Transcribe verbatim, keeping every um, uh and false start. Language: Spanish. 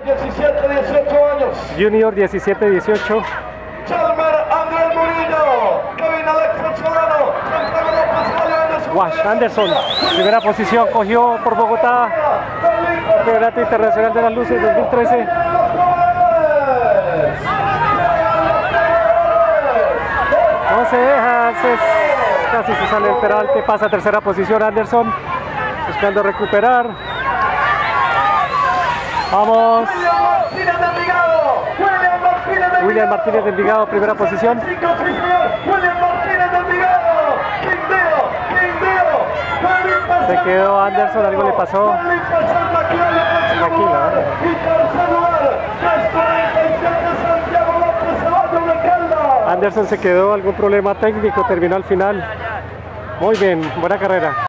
diecisiete, dieciocho años. Junior diecisiete dieciocho. Chalmer Andrés Murillo. Kevin Alex Solano. Santiago López Valle. Wash Anderson, primera posición, cogió por Bogotá el Campeonato Internacional de las Luces dos mil trece. No se deja, se, casi se sale el peralte, pasa a tercera posición Anderson, buscando recuperar. Vamos. William Martínez de Envigado, primera posición. Se quedó Anderson, algo le pasó. Tranquila, ¿eh? Anderson se quedó, algún problema técnico, terminó al final. Muy bien, buena carrera.